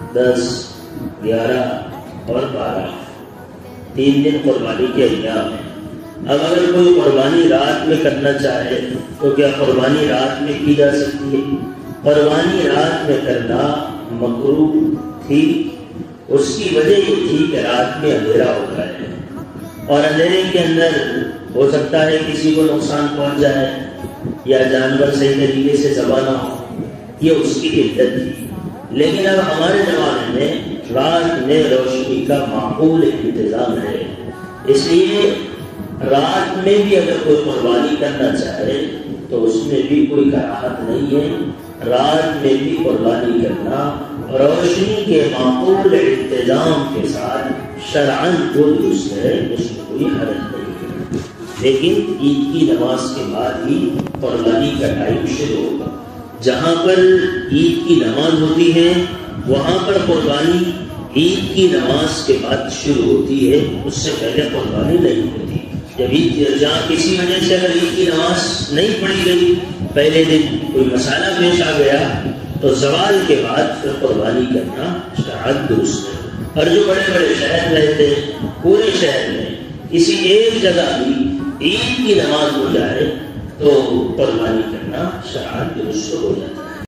10, 11 اور 12 3 دن قربانی کے ایام ہیں۔ اب اگر کوئی قربانی رات میں کرنا چاہے تو کیا قربانی رات میں کی جا سکتی ہے؟ قربانی رات میں کرنا مکروہ تھی۔ اس کی وجہ یہ تھی کہ رات میں اندھیرا ہوتا ہے اور اندھیرے کے اندر ہو سکتا ہے کسی کو نقصان پہنچ جائے یا جانور صحیح طریقے سے ذبح نہ ہو، یہ اس کی علت تھی۔ لیکن اب ہمارے زمانے میں رات میں روشنی کا معقول انتظام ہے، اس لیے رات میں بھی اگر کوئی قربانی کرنا چاہے تو اس میں بھی کوئی کراہت نہیں ہے۔ رات میں بھی قربانی کرنا روشنی کے معقول انتظام کے ساتھ شرعاً جو درست ہے، اس میں کوئی حرج نہیں ہے۔ لیکن عید کی نماز کے بعد ہی قربانی کا ٹائم شروع ہوگا۔ جہاں پر عید کی نماز ہوتی ہے وہاں پر قربانی عید کی نماز کے بعد شروع ہوتی ہے، اس سے پہلے قربانی نہیں ہوتی۔ جب جہاں کسی وجہ سے اگر عید کی نماز نہیں پڑھی گئی، پہلے دن کوئی مسئلہ پیش آ گیا تو زوال کے بعد پھر قربانی کرنا شرعاً درست ہے۔ اور جو بڑے بڑے شہر رہتے ہیں، پورے شہر میں کسی ایک جگہ بھی عید کی نماز ہو جائے تو قربانی کرنا شرعاً درست ہو جاتا ہے۔